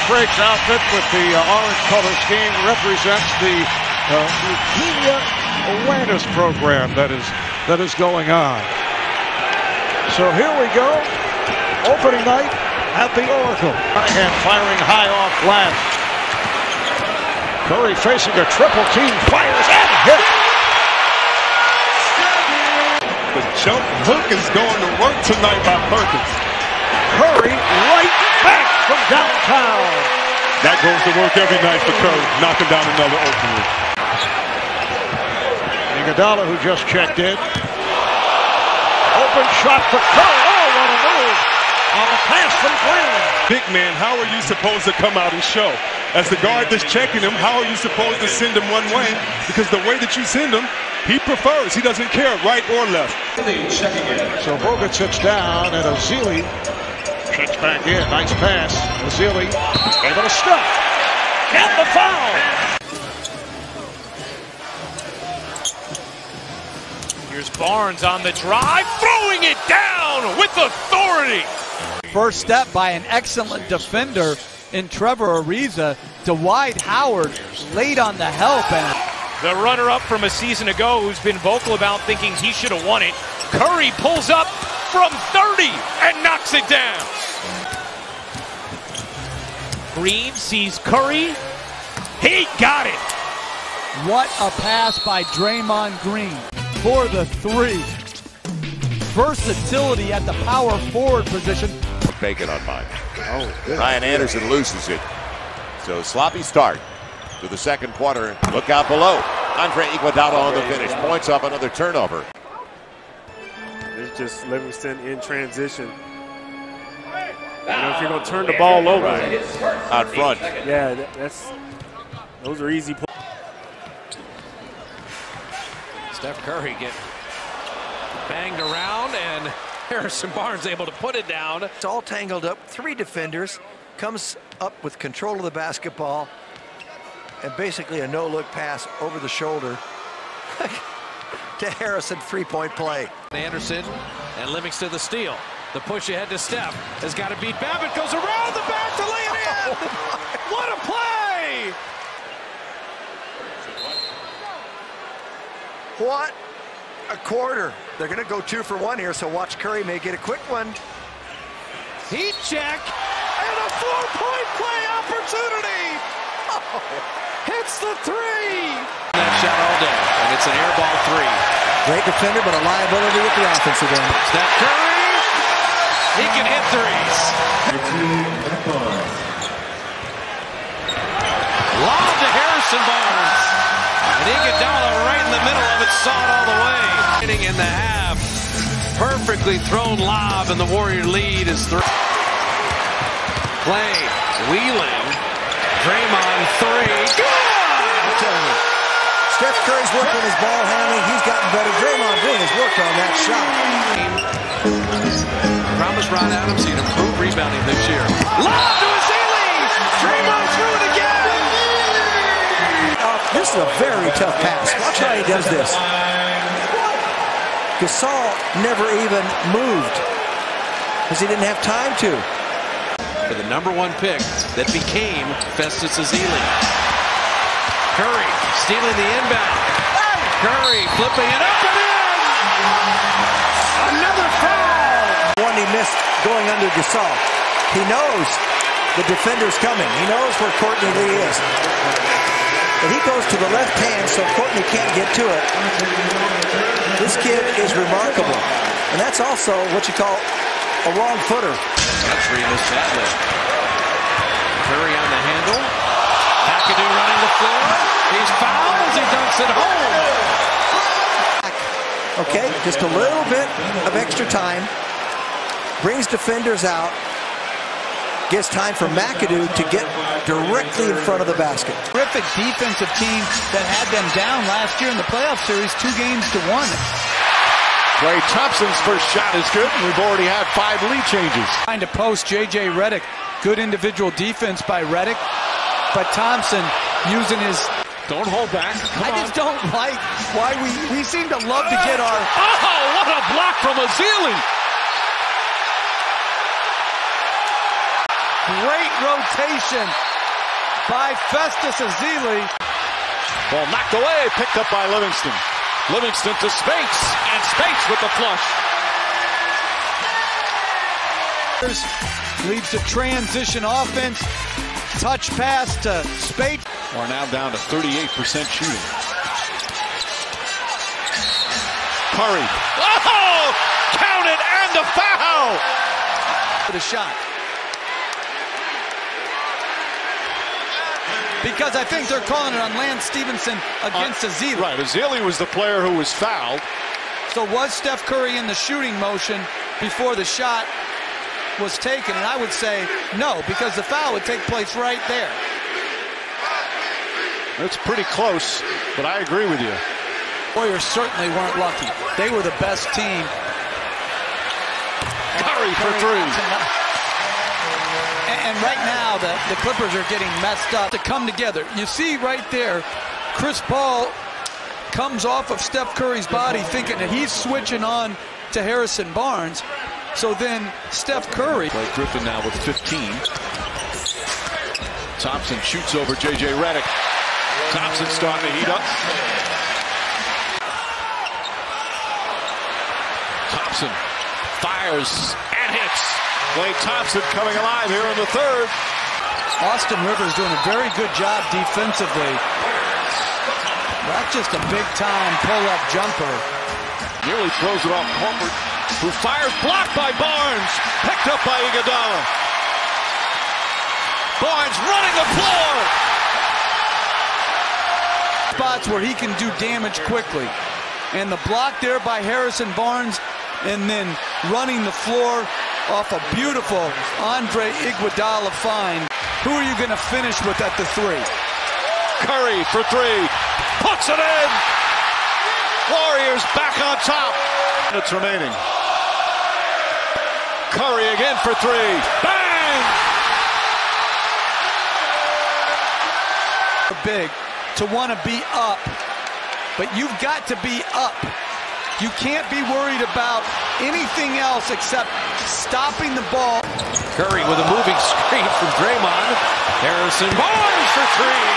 Sprague's outfit with the orange color scheme represents the leukemia awareness program that is going on. So here we go, opening night at the Oracle. And firing high off glass. Curry facing a triple team, fires and hits. The jump hook is going to work tonight by Perkins. Curry right back from downtown. That goes to work every night for Curry, knocking down another opener. Iguodala, who just checked in. Open shot for Curry. Oh, what a move on the pass from Green. Big man, how are you supposed to come out and show? As the guard that's checking him, how are you supposed to send him one way? Because the way that you send him, he prefers. He doesn't care right or left. So Bogut sits down and Ezeli checks back in. Nice pass. Ezeli able to stuff. Get the foul. Here's Barnes on the drive, throwing it down with authority. First step by an excellent defender in Trevor Ariza. Dwight Howard late on the help. And the runner-up from a season ago who's been vocal about thinking he should have won it. Curry pulls up from 30 and knocks it down. Green sees Curry. He got it. What a pass by Draymond Green for the three. Versatility at the power forward position. Bacon on mine. Ryan Anderson loses it. So sloppy start to the second quarter. Look out below. Andre Iguodala on the finish. Points off another turnover. It's just Livingston in transition. You know, if you're going to turn the ball over. Out front. Yeah, those are easy plays. Steph Curry get banged around and Harrison Barnes able to put it down. It's all tangled up. Three defenders. Comes up with control of the basketball. And basically a no-look pass over the shoulder to Harrison. Three-point play. Anderson and Livingston the steal. The push ahead to Steph has got to beat Babbitt. Goes around the back to lay it in. What a play! What a quarter. They're going to go 2 for 1 here, so watch Curry may get a quick one. Heat check and a 4-point play opportunity. Oh, hits the three. That shot all day, and it's an air ball three. Great defender, but a liability at the offensive end. Steph Curry, he can hit threes. Lob to Harrison Barnes. And Iguodala right in the middle of it, saw it all the way. In the half, perfectly thrown lob, and the Warrior lead is 3. Play, Wheeling, Draymond 3. Good! Steph Curry's working his ball handling. He's gotten better. Draymond Green has worked on that shot. Promised Ron Adams he'd improve rebounding this year. Lob to Ezeli! Draymond threw it again! This is a very tough pass. Watch how he does this. Gasol never even moved because he didn't have time to. For the #1 pick that became Festus Ezeli. Curry stealing the inbound. Curry flipping it up and in! Another foul! One he missed going under Gasol. He knows the defender's coming. He knows where Courtney Lee is. But he goes to the left hand so Courtney can't get to it. This kid is remarkable. And that's also what you call a wrong footer. That's Remus badly. Curry on the handle. McAdoo running the floor. He's fouled as he dunks it home. Okay, just a little bit of extra time. Brings defenders out. Gives time for McAdoo to get directly in front of the basket. Terrific defensive team that had them down last year in the playoff series, 2 games to 1. Klay Thompson's first shot is good, and we've already had 5 lead changes. Trying to post J.J. Redick. Good individual defense by Redick. But Thompson using his... Don't hold back. I just don't like why we seem to love to get our... Oh, what a block from Ezeli! Great rotation by Festus Ezeli. Ball knocked away, picked up by Livingston. Livingston to Spates, and Spates with the flush. Leads to transition offense. Touch pass to Spates. We're now down to 38% shooting. Curry. Oh! Counted and the foul! For the shot. Because I think they're calling it on Lance Stevenson against Ezeli. Right, Ezeli was the player who was fouled. So was Steph Curry in the shooting motion before the shot was taken? And I would say no, because the foul would take place right there. It's pretty close, but I agree with you. Warriors certainly weren't lucky. They were the best team. Curry for three. And right now, the Clippers are getting messed up to come together. You see right there, Chris Paul comes off of Steph Curry's body thinking that he's switching on to Harrison Barnes. So then Steph Curry. Blake Griffin now with 15. Thompson shoots over J.J. Redick. Thompson starting to heat up. Thompson fires and hits. Klay Thompson coming alive here in the third. Austin Rivers doing a very good job defensively. Not just a big-time pull-up jumper. Nearly throws it off Horford, who fires, blocked by Barnes. Picked up by Iguodala. Barnes running the floor. Spots where he can do damage quickly. And the block there by Harrison Barnes, and then running the floor off a beautiful Andre Iguodala find. Who are you going to finish with at the three? Curry for three. Puts it in. Warriors back on top. Minutes remaining. Curry again for three. Bang! Big to want to be up, but you've got to be up. You can't be worried about anything else except stopping the ball. Curry with a moving screen from Draymond. Harrison Barnes for three.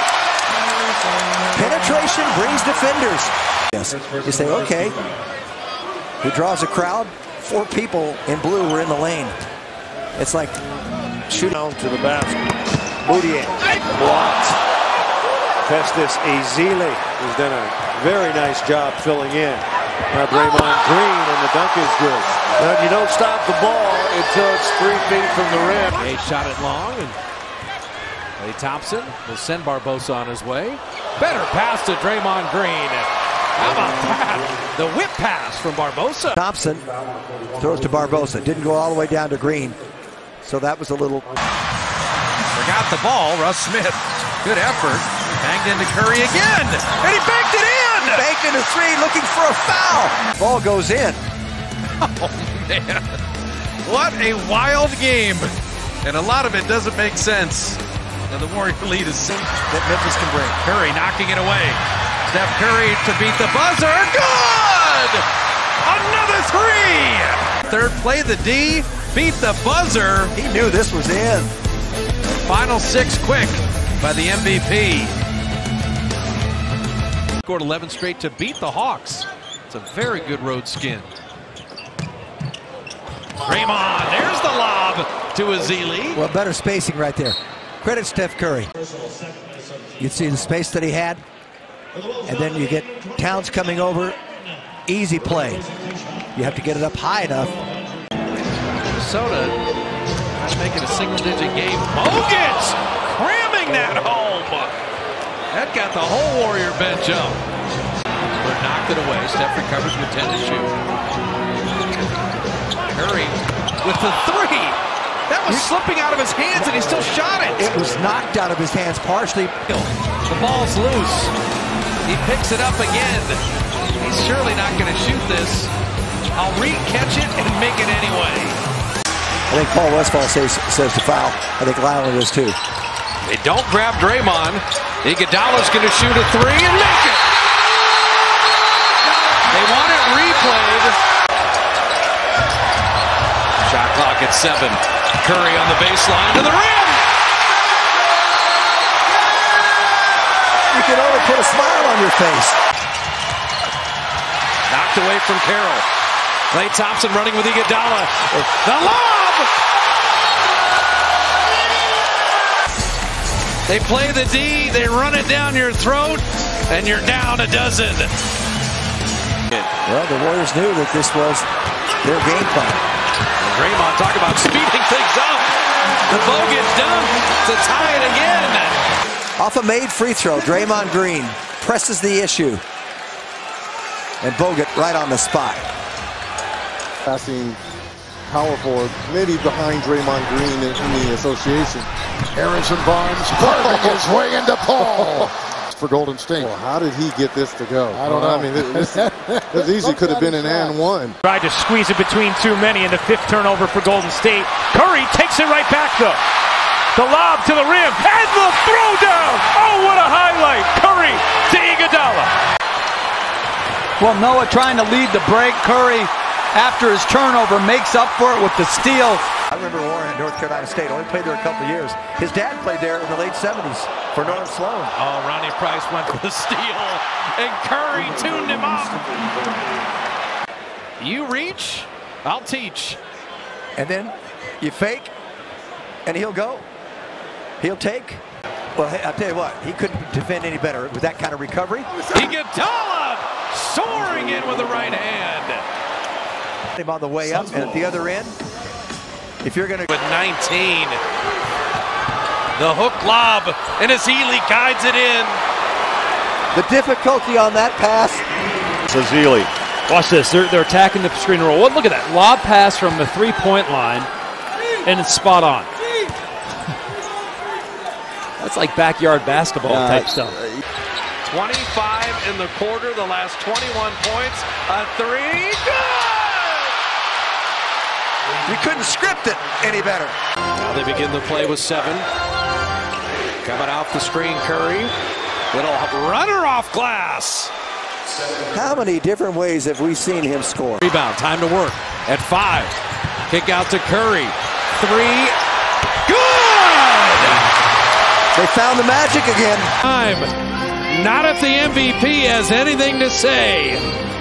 Penetration brings defenders. Yes. You say, okay. He draws a crowd. 4 people in blue were in the lane. It's like shooting down to the basket. Moutier blocked. Festus Ezeli has done a very nice job filling in. Now Draymond Green, and the dunk is good. But you don't stop the ball until it's 3 feet from the rim. They shot it long, and Klay Thompson will send Barbosa on his way. Better pass to Draymond Green. How about that? The whip pass from Barbosa. Thompson throws to Barbosa. Didn't go all the way down to Green. So that was a little... Forgot the ball. Russ Smith. Good effort. Banged into Curry again. And he banked it in. Banked into 3, looking for a foul. Ball goes in. Oh, man. What a wild game. And a lot of it doesn't make sense. And the Warrior lead is that Memphis can bring. Curry knocking it away. Steph Curry to beat the buzzer. Good! Another 3! Third play, the D beat the buzzer. He knew this was in. Final 6 quick by the MVP. Scored 11 straight to beat the Hawks. It's a very good road skin. Draymond, there's the lob to Ezeli. Well, better spacing right there. Credit Steph Curry. You see the space that he had, and then you get Towns coming over. Easy play. You have to get it up high enough. Minnesota not making a single-digit game. Mogans cramming that home. That got the whole Warrior bench up. They're knocked it away. Steph recovers with 10 to shoot. Curry with the 3. That was slipping out of his hands, and he still shot it. It was knocked out of his hands partially. The ball's loose. He picks it up again. He's surely not going to shoot this. I'll catch it and make it anyway. I think Paul Westphal says to foul. I think Lionel does too. They don't grab Draymond. Iguodala's going to shoot a 3 and make it. They want it replayed. Shot clock at 7. Curry on the baseline to the rim. You can only put a smile on your face. Knocked away from Carroll. Klay Thompson running with Iguodala. The lob! They play the D, they run it down your throat, and you're down a dozen. Well, the Warriors knew that this was their game plan. And Draymond talk about speeding things up. The Bogut dunk to tie it again. Off a made free throw, Draymond Green presses the issue. And Bogut right on the spot. Passing power forward, maybe behind Draymond Green in the association. Harrison Barnes carving his way into Paul for Golden State. Well, how did he get this to go? I don't know. I mean, this easily could have been an and one. Tried to squeeze it between too many, and the 5th turnover for Golden State. Curry takes it right back, though. The lob to the rim, and the throwdown! Oh, what a highlight! Curry to Iguodala. Well, Noah trying to lead the break. Curry, after his turnover, makes up for it with the steal. I remember Warren at North Carolina State. Only played there a couple of years. His dad played there in the late 70s for Norm Sloan. Oh, Ronnie Price went for the steal, and Curry tuned him up. You reach, I'll teach. And then you fake, and he'll go. He'll take. Well, hey, I'll tell you what, he couldn't defend any better with that kind of recovery. Iguodala soaring in with the right hand. Him on the way up, and at the other end, if you're going to... With 19. The hook lob, and as Healy guides it in. The difficulty on that pass. Ezeli. Watch this. They're attacking the screen roll. Well, look at that. Lob pass from the three-point line, and it's spot on. That's like backyard basketball type stuff. 25 in the quarter, the last 21 points. A three, good! You couldn't script it any better. Now they begin the play with 7. Coming off the screen, Curry. Little runner off glass. How many different ways have we seen him score? Rebound, time to work at 5. Kick out to Curry. 3, good! They found the magic again. Time. Not if the MVP has anything to say.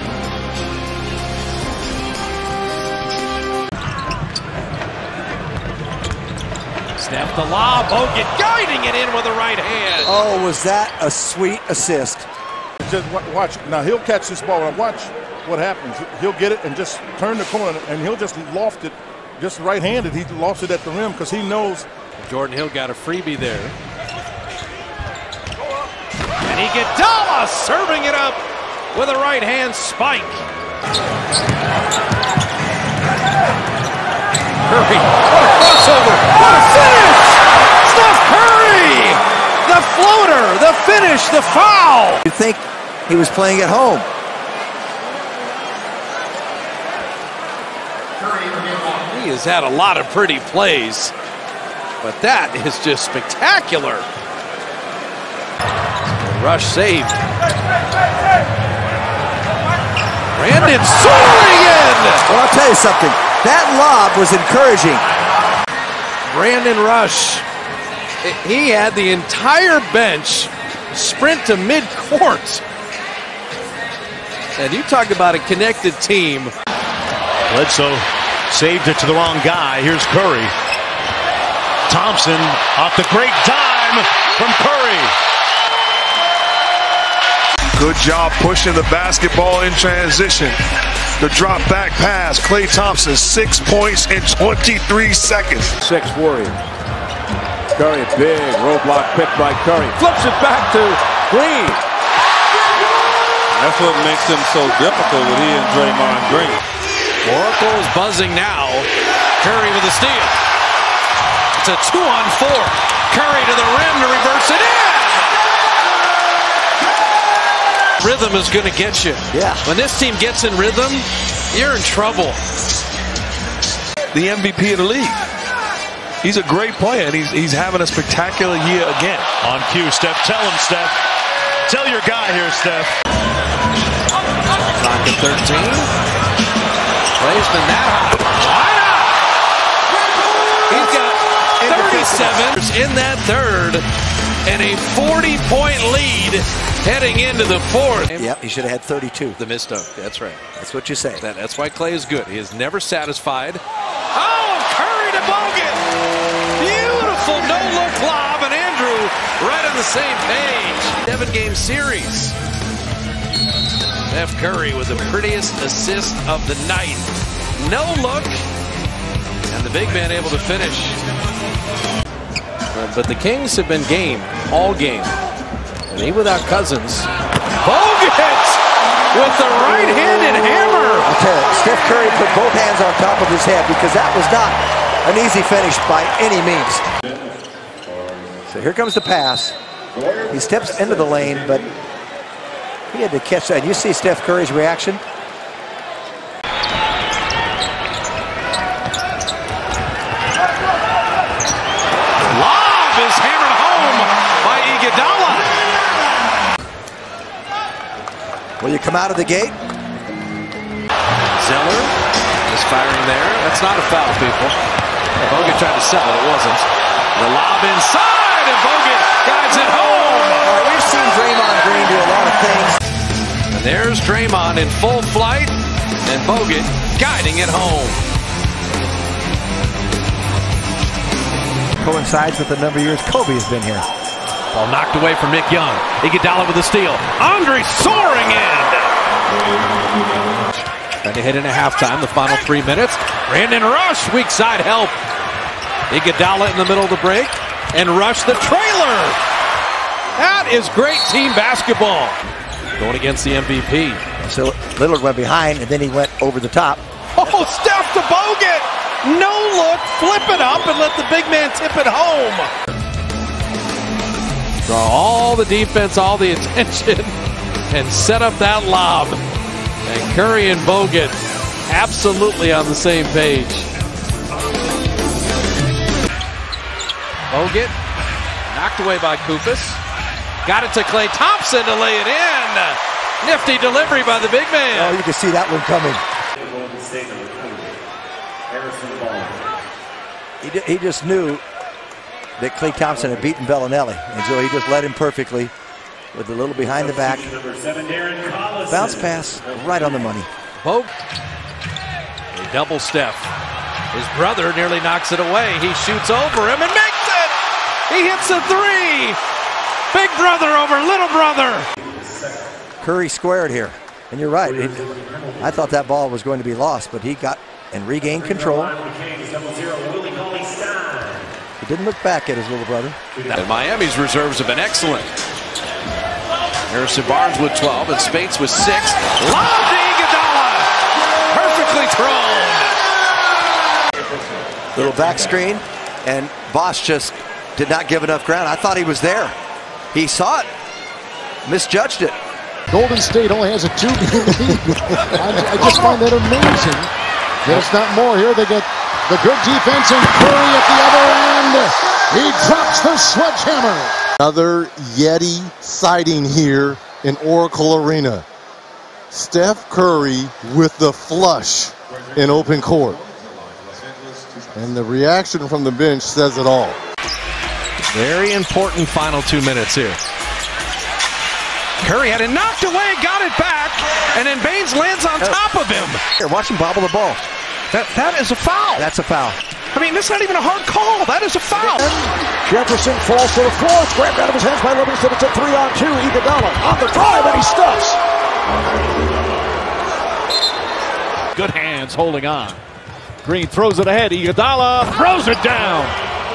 Steph the lob. Bogut guiding it in with the right hand. Oh, was that a sweet assist? Just watch. Now he'll catch this ball and watch what happens. He'll get it and just turn the corner, and he'll just loft it, just right-handed. He lofts it at the rim because he knows. Jordan Hill got a freebie there. And Iguodala serving it up with a right-hand spike. Curry, what a crossover, what a finish! Steph Curry! The floater, the finish, the foul! You think he was playing at home? He has had a lot of pretty plays, but that is just spectacular. Rush saved. Brandon soaring in! Well, I'll tell you something. That lob was encouraging. Brandon Rush. He had the entire bench sprint to mid-court. And you talk about a connected team. Bledsoe saved it to the wrong guy. Here's Curry. Thompson off the great dime from Curry. Good job pushing the basketball in transition. The drop back pass. Klay Thompson, 6 points in 23 seconds. 6 Warriors. Curry, big roadblock pick by Curry. Flips it back to Green. That's what makes him so difficult with he and Draymond Green. Oracle is buzzing now. Curry with a steal. It's a 2-on-4. Curry to the rim to reverse it in. Rhythm is going to get you. Yeah. When this team gets in rhythm, you're in trouble. The MVP of the league. He's a great player, and he's having a spectacular year again. On cue, Steph. Tell him, Steph. Tell your guy here, Steph. Clock at 13. Plays been that hot. Why not? He's got 27 in that third, and a 40-point lead heading into the fourth. Yep, he should have had 32. The missed dunk, that's right. That's what you say. That's why Clay is good. He is never satisfied. Oh, Curry to Bogut! Beautiful no-look lob, and Andrew right on the same page. 7-game series. Steph Curry with the prettiest assist of the night. No look, and the big man able to finish. But the Kings have been game all game. And he without Cousins. Bogut with the right-handed hammer. I'll tell you, Steph Curry put both hands on top of his head because that was not an easy finish by any means. So here comes the pass. He steps into the lane, but he had to catch that. You see Steph Curry's reaction. Lob is hammered home by Iguodala. Will you come out of the gate? Zeller is firing there. That's not a foul, people. Bogut tried to sell it. It wasn't. The lob inside, and Bogut guides it home. All right, we've seen Draymond Green do a lot of things. And there's Draymond in full flight, and Bogut guiding it home. Coincides with the number of years Kobe has been here. Ball knocked away from Nick Young. Iguodala with a steal. Andre soaring in. Trying to hit in a halftime, the final 3 minutes. Brandon Rush, weak side help. Iguodala in the middle of the break. And Rush the trailer. That is great team basketball. Going against the MVP. So Lillard went behind, and then he went over the top. Oh, Steph to Bogut. No look, flip it up and let the big man tip it home. Draw all the defense, all the attention, and set up that lob. And Curry and Bogut absolutely on the same page. Bogut knocked away by Koufos. Got it to Klay Thompson to lay it in. Nifty delivery by the big man. Oh, you can see that one coming. He just knew that Klay Thompson had beaten Bellinelli, and so he just led him perfectly with a little behind the back. Bounce pass right on the money. Bogut, a double step. His brother nearly knocks it away. He shoots over him and makes it! He hits a three! Big brother over little brother. Curry squared here, and you're right. I thought that ball was going to be lost, but he got and regained control. He didn't look back at his little brother. And Miami's reserves have been excellent. Harrison Barnes with 12 and Spates with 6. Lob to Iguodala! Perfectly thrown! Little back screen, and Bosch just did not give enough ground. I thought he was there. He saw it, misjudged it. Golden State only has a 2-game lead. I just find that amazing. There's not more here. They get the good defense, and Curry at the other end. He drops the sledgehammer. Another Yeti sighting here in Oracle Arena. Steph Curry with the flush in open court. And the reaction from the bench says it all. Very important final 2 minutes here. Curry had it knocked away, got it back, and then Baines lands on top of him. Here, watch him bobble the ball. That is a foul. That's a foul. I mean, that's not even a hard call. That is a foul. Jefferson falls to the floor. It's grabbed out of his hands by Livingston. It's a 3-on-2. Iguodala on the drive, and he stuffs. Good hands holding on. Green throws it ahead. Iguodala throws it down.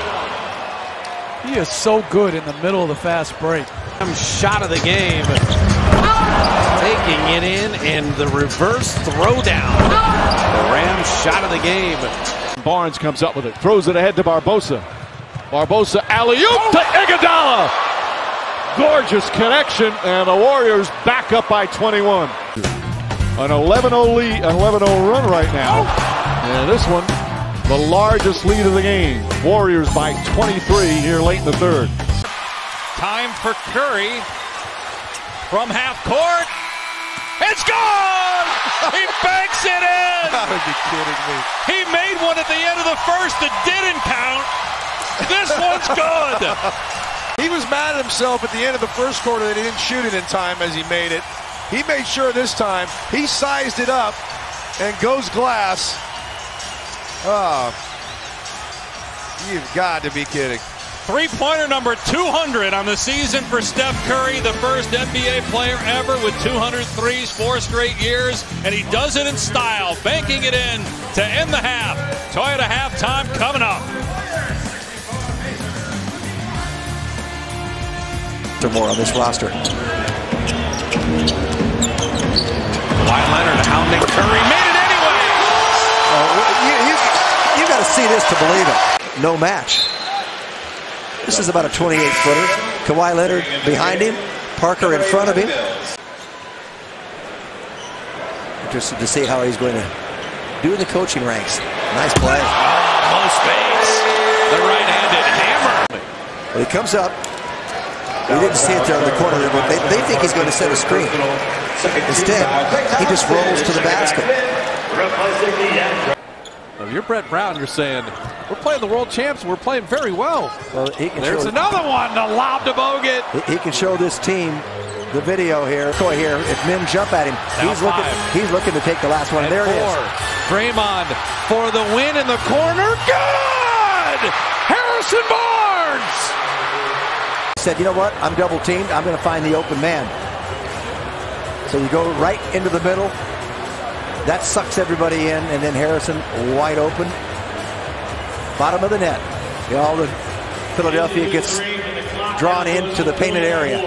He is so good in the middle of the fast break. Shot of the game. Taking it in, and the reverse throwdown. The Rams shot of the game. Barnes comes up with it. Throws it ahead to Barbosa. Barbosa alley-oop to Iguodala. Gorgeous connection, and the Warriors back up by 21. An 11-0 lead, an 11-0 run right now. And this one, the largest lead of the game. Warriors by 23 here late in the third. Time for Curry from half court. It's gone! He banks it in! Gotta be kidding me. He made one at the end of the first that didn't count. This one's good. He was mad at himself at the end of the first quarter that he didn't shoot it in time as he made it. He made sure this time he sized it up and goes glass. Oh, you've got to be kidding. Three-pointer number 200 on the season for Steph Curry, the first NBA player ever with 200 threes 4 straight years, and he does it in style, banking it in to end the half. Toyota halftime coming up. More on this roster. Kawhi Leonard hounding Curry, made it anyway. You got to see this to believe it. No match. This is about a 28-footer. Kawhi Leonard behind him, Parker in front of him. Interested to see how he's going to do in the coaching ranks. Nice play. Mo Spades, the right-handed hammer. Well, he comes up. We didn't see it there in the corner, but they think he's going to set a screen. Instead, he just rolls to the basket. Well, you're Brett Brown. You're saying, we're playing the world champs. We're playing very well. Well, he can There's another one, the lob to Bogut. He can show this team the video here. Here, if men jump at him, he's looking to take the last one. And there it is. Draymond for the win in the corner. Good! Harrison Barnes! Said, you know what? I'm double teamed. I'm going to find the open man. So you go right into the middle. That sucks everybody in, and then Harrison wide open. Bottom of the net. All the Philadelphia gets drawn into the painted area.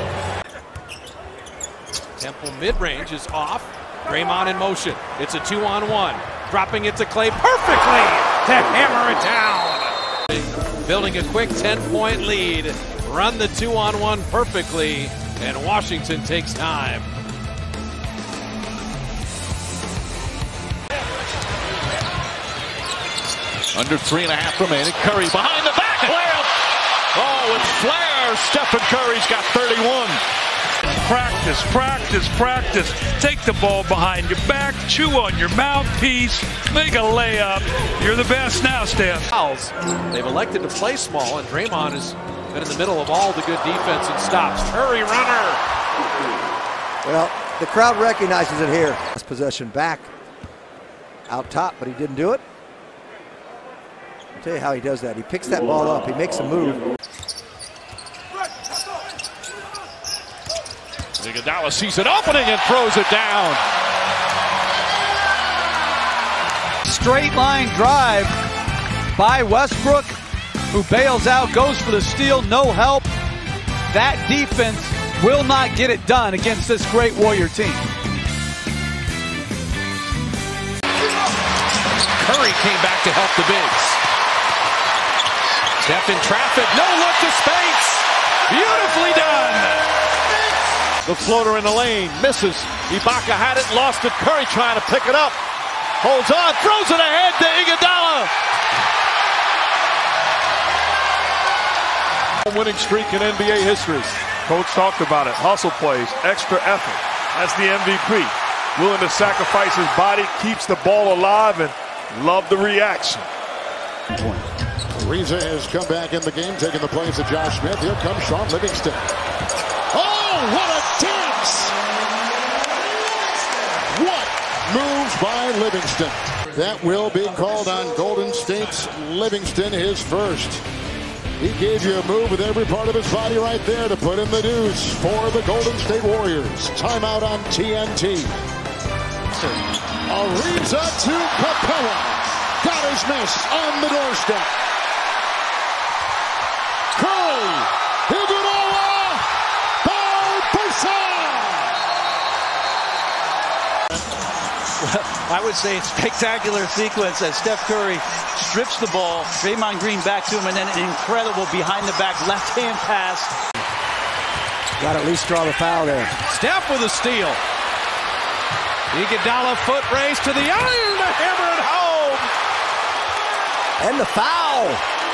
Temple mid-range is off. Draymond in motion. It's a 2-on-1. Dropping it to Clay perfectly to hammer it down. Building a quick 10-point lead. Run the 2-on-1 perfectly, and Washington takes time. Under 3.5 remaining. Curry behind the back layup. Oh, with flair, Stephen Curry's got 31. Practice, practice, practice. Take the ball behind your back, chew on your mouthpiece, make a layup. You're the best now, Steph. They've elected to play small, and Draymond has been in the middle of all the good defense and stops. Curry runner. Well, the crowd recognizes it here. Last possession back out top, but he didn't do it. I'll tell you how he does that. He picks that ball up. He makes a move. Iguodala sees an opening and throws it down. Straight line drive by Westbrook, who bails out, goes for the steal, no help. That defense will not get it done against this great Warrior team. Curry came back to help the bigs. Steph in traffic, no look to space. Beautifully done. The floater in the lane, misses. Ibaka had it, lost it. Curry trying to pick it up. Holds on, throws it ahead to Iguodala. Winning streak in NBA history. Coach talked about it. Hustle plays, extra effort. That's the MVP. Willing to sacrifice his body, keeps the ball alive, and love the reaction. Ariza has come back in the game, taking the place of Josh Smith. Here comes Sean Livingston. Oh, what a dance! What moves by Livingston. That will be called on Golden State's Livingston, his first. He gave you a move with every part of his body right there to put in the deuce for the Golden State Warriors. Timeout on TNT. Ariza to Capella. Got his miss on the doorstep. Curry. Iguodala. Barbosa. I would say it's a spectacular sequence as Steph Curry strips the ball, Draymond Green back to him, and then an incredible behind-the-back left-hand pass. Got to at least draw the foul there. Steph with a steal. Iguodala foot race to the iron to hammer it home. And the foul.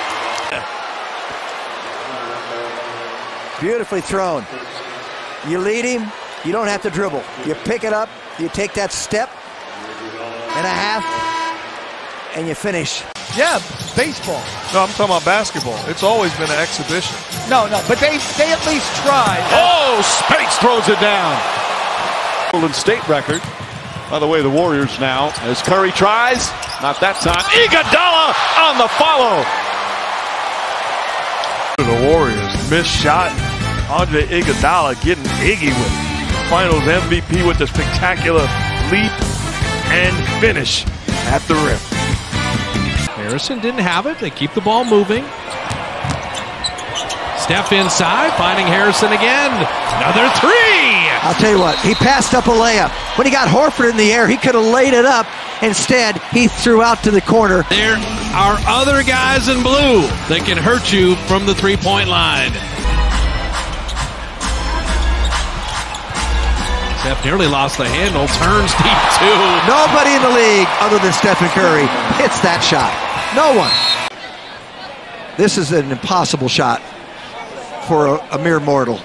Beautifully thrown. You lead him, you don't have to dribble. You pick it up, you take that step and a half, and you finish. Yeah, baseball. No, I'm talking about basketball. It's always been an exhibition. No, but they at least tried. Oh, Spates throws it down. Golden State record. By the way, the Warriors now, as Curry tries, not that time. Iguodala on the follow. The Warriors, missed shot. Andre Iguodala getting Iggy with Finals MVP with a spectacular leap and finish at the rim. Harrison didn't have it. They keep the ball moving. Steph inside, finding Harrison again. Another three! I'll tell you what, he passed up a layup. When he got Horford in the air, he could have laid it up. Instead, he threw out to the corner. There are other guys in blue that can hurt you from the three-point line. Steph nearly lost the handle, turns deep too. Nobody in the league other than Stephen Curry hits that shot. No one. This is an impossible shot for a mere mortal.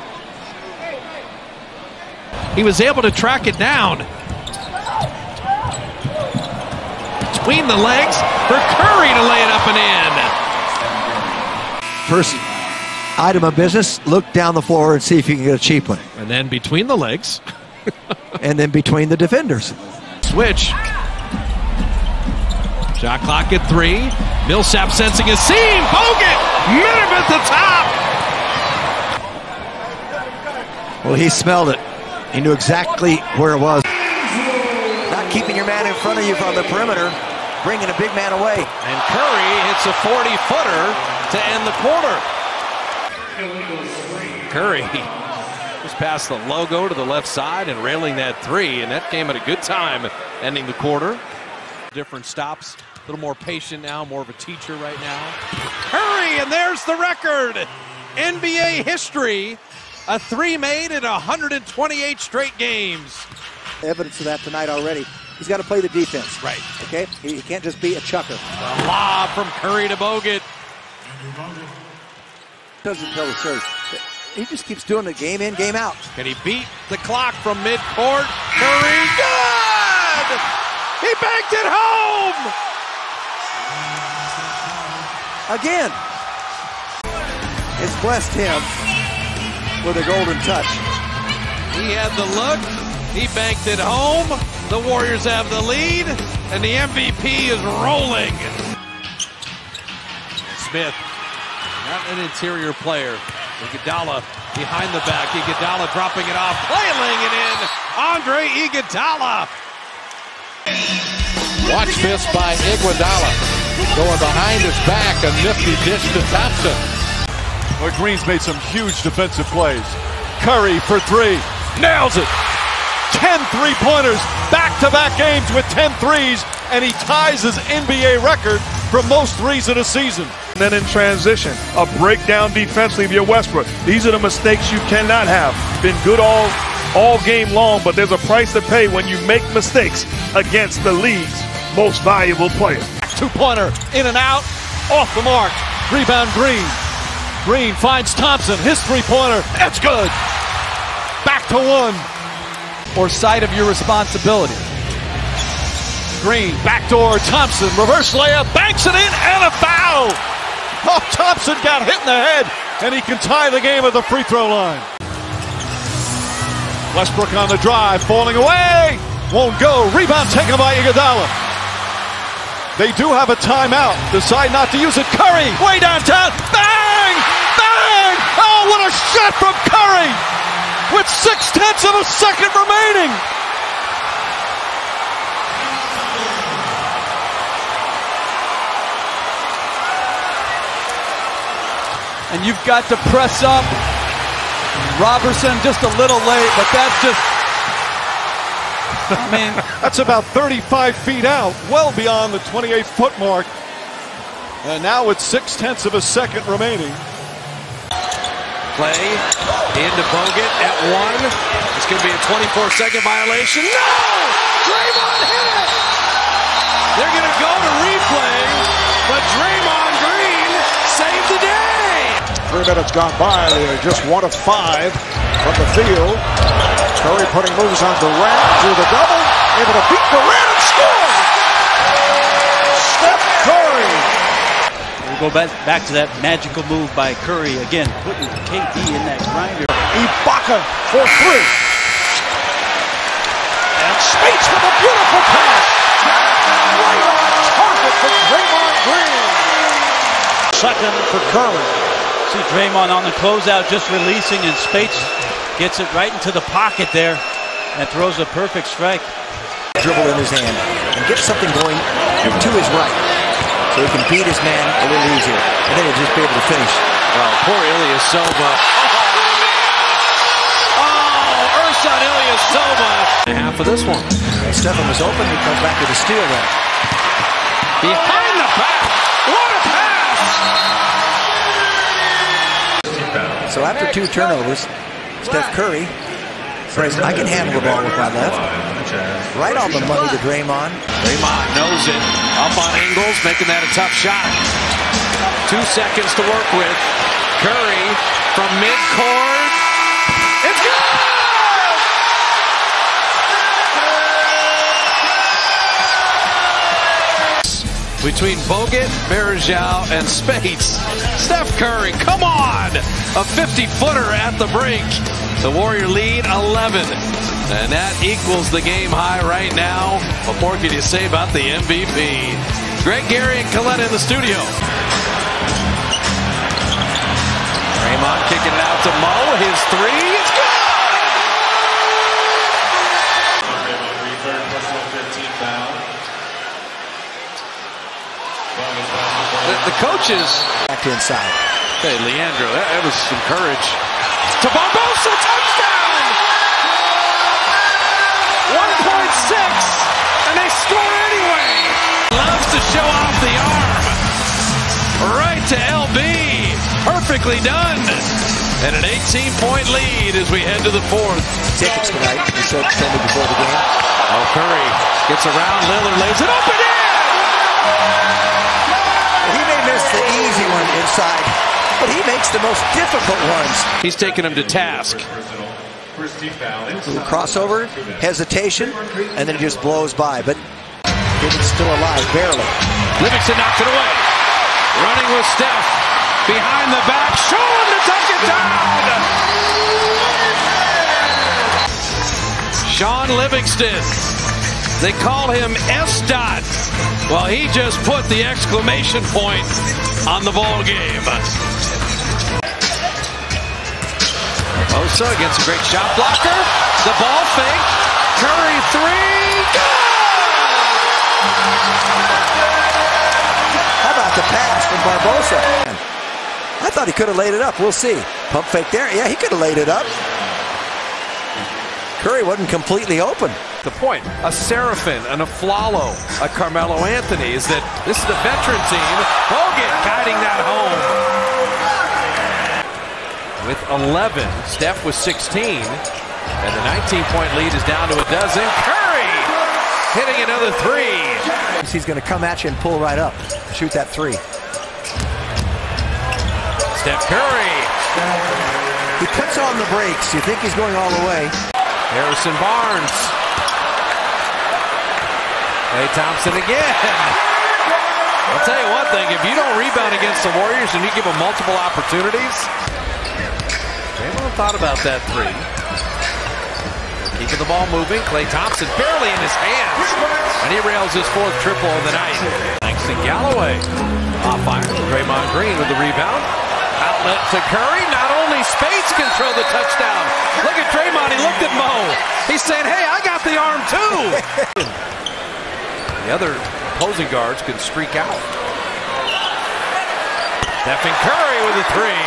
He was able to track it down. Between the legs for Curry to lay it up and in. First item of business, look down the floor and see if you can get a cheap one. And then between the legs. And then between the defenders. Switch. Shot clock at 3. Millsap sensing a seam. Bogut! Minute at the top! Well, he smelled it. He knew exactly where it was. Not keeping your man in front of you from the perimeter, bringing a big man away. And Curry hits a 40-footer to end the quarter. Curry just past the logo to the left side and railing that three, and that came at a good time ending the quarter. Different stops, a little more patient now, more of a teacher right now. Curry, and there's the record. NBA history, a three made in 128 straight games. Evidence of that tonight already. He's got to play the defense. Right. Okay? He can't just be a chucker. A lob from Curry to Bogut. Doesn't tell the story. He just keeps doing it game in, game out. Can he beat the clock from midcourt? Curry, good! He banked it home! Again. It's blessed him with a golden touch. He had the look. He banked it home. The Warriors have the lead, and the MVP is rolling. Smith, not an interior player. Iguodala behind the back. Iguodala dropping it off, flailing it in. Andre Iguodala. Watch this by Iguodala. Going behind his back, a nifty dish to Thompson. Well, Green's made some huge defensive plays. Curry for three. Nails it. 10 three-pointers, back-to-back games with 10 threes, and he ties his NBA record for most threes in a season. And then in transition, a breakdown defensively via Westbrook. These are the mistakes you cannot have. Been good all game long, but there's a price to pay when you make mistakes against the league's most valuable player. Two-pointer, in and out, off the mark. Rebound Green. Green finds Thompson, his three-pointer, that's good. Back to one. Or side of your responsibility. Green, backdoor, Thompson, reverse layup, banks it in, and a foul! Oh, Thompson got hit in the head, and he can tie the game at the free throw line. Westbrook on the drive, falling away, won't go, rebound taken by Iguodala. They do have a timeout, decide not to use it. Curry, way downtown, bang! Bang! Oh, what a shot from Curry! With 0.6 of a second remaining. And you've got to press up. Robertson just a little late, but that's just, I mean. That's about 35 feet out, well beyond the 28-foot mark. And now with 0.6 of a second remaining. Play into Bogut at 1. It's going to be a 24-second violation. No! Draymond hit it! They're going to go to replay, but Draymond Green saved the day! 3 minutes gone by. They're just 1 of 5 from the field. Curry putting moves on Durant. Drew the double. Able to beat Durant and score! Steph Curry We'll go back to that magical move by Curry. Again, putting KD in that grinder. Ibaka for three. And Spates with a beautiful pass. Right on target for Draymond Green. Second for Curry. See Draymond on the closeout just releasing, and Spates gets it right into the pocket there and throws a perfect strike. Dribble in his hand and get something going to his right so he can beat his man a little easier, and then he'll just be able to finish. Well, poor Ilyasova. Oh, Ersan Ilyasova. Half of this one. Stephen was open. He comes back with a steal there. Behind the back. What a pass! So after 2 turnovers, Steph Curry says, I can handle the ball with my left. Right on the money to Draymond. Draymond knows it. Up on Ingles, making that a tough shot. 2 seconds to work with. Curry from midcourt. It's good! Between Bogut, Varejao, and Spates. Steph Curry, come on! A 50-footer at the break. The Warrior lead 11. And that equals the game high right now. What more can you say about the MVP? Greg Gary and Colette in the studio. Draymond kicking it out to Mo. His three. It's good! The coaches. Back to inside. Hey, Leandro, that was some courage. To Barbosa, touchdown! 1.6, and they score anyway. Loves to show off the arm. Right to LB. Perfectly done. And an 18-point lead as we head to the 4th. Tickets tonight, you said me before the game. Oh, Curry gets around. Lillard lays it up and in. He may miss the easy one inside, but he makes the most difficult ones. He's taking him to task. Little crossover, hesitation, and then it just blows by. But it's still alive, barely. Livingston knocks it away. Running with Steph. Behind the back. Show him to touch it down. Sean Livingston. They call him S-Dot. Well, he just put the exclamation point on the ball game. Osa against a great shot blocker. The ball fake. Curry three. How about the pass from Barbosa? I thought he could have laid it up. We'll see. Pump fake there. Yeah, he could have laid it up. Curry wasn't completely open. The point, a Seraphin, an Aflalo, a Carmelo Anthony, is that this is the veteran team. Bogut guiding that home. With 11, Steph was 16, and the 19-point lead is down to a dozen. Curry hitting another three. He's going to come at you and pull right up. Shoot that three. Steph Curry. He puts on the brakes. You think he's going all the way. Harrison Barnes. Klay Thompson again. I'll tell you one thing, if you don't rebound against the Warriors and you give them multiple opportunities, Draymond thought about that three. Keeping the ball moving, Klay Thompson barely in his hands, and he rails his 4th triple of the night. Thanks to Galloway. Off fire, Draymond Green with the rebound. Outlet to Curry. Not only Spates can throw the touchdown. Look at Draymond, he looked at Mo. He's saying, hey, I got the arm too. The other opposing guards can streak out. Stephen Curry with a three.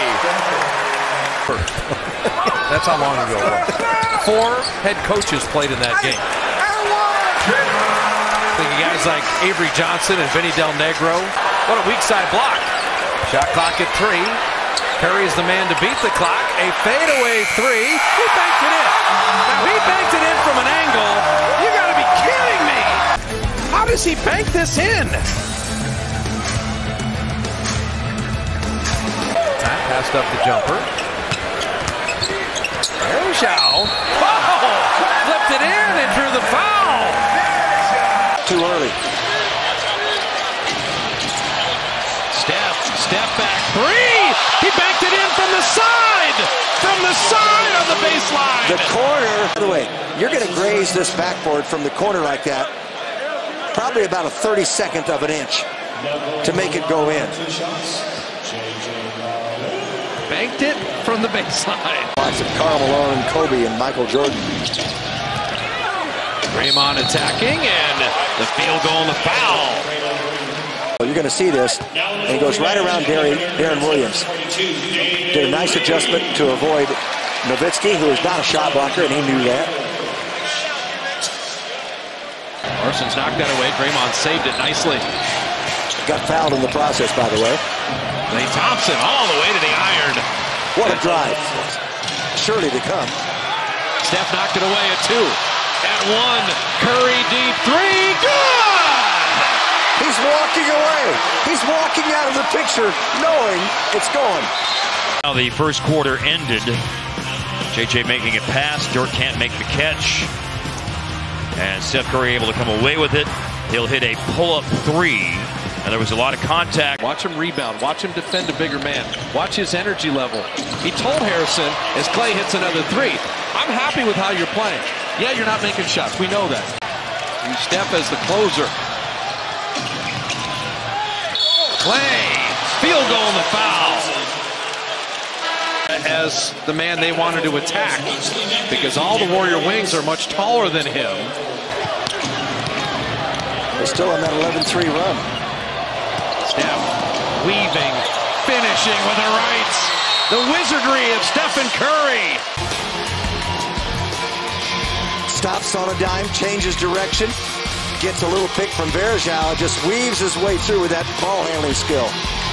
That's how long ago it was. 4 head coaches played in that game. Thinking guys like Avery Johnson and Vinny Del Negro. What a weak side block. Shot clock at 3. Curry is the man to beat the clock. A fadeaway three. He banked it in. Now he banked it in from an angle. You got to be kidding me. How does he bank this in? Time passed up the jumper. Varejao. Oh! Flipped it in and drew the foul. Too early. Steph three. He banked it in from the side. From the side on the baseline. The corner. By the way, you're going to graze this backboard from the corner like that. Probably about a 32nd of an inch to make it go in. Banked it from the baseline. Lots of Karl Malone and Kobe and Michael Jordan. Draymond attacking, and the field goal and the foul. You're going to see this, and he goes right around Darren Williams. Did a nice adjustment to avoid Nowitzki, who is not a shot blocker, and he knew that. Parsons knocked that away. Draymond saved it nicely. Got fouled in the process, by the way. Klay Thompson all the way to the iron. What a drive. Surely to come. Steph knocked it away at two. At one. Curry deep three. Good! He's walking away. He's walking out of the picture knowing it's going. Now the first quarter ended. JJ making it pass. Dirk can't make the catch. And Steph Curry able to come away with it. He'll hit a pull-up three. And there was a lot of contact. Watch him rebound. Watch him defend a bigger man. Watch his energy level. He told Harrison as Klay hits another three, I'm happy with how you're playing. Yeah, you're not making shots. We know that. Use Steph as the closer. Klay. Field goal and the foul. As the man they wanted to attack, because all the Warrior wings are much taller than him. They're still on that 11-3 run. Steph weaving, finishing with the rights. The wizardry of Stephen Curry. Stops on a dime, changes direction, gets a little pick from Varejao, just weaves his way through with that ball handling skill.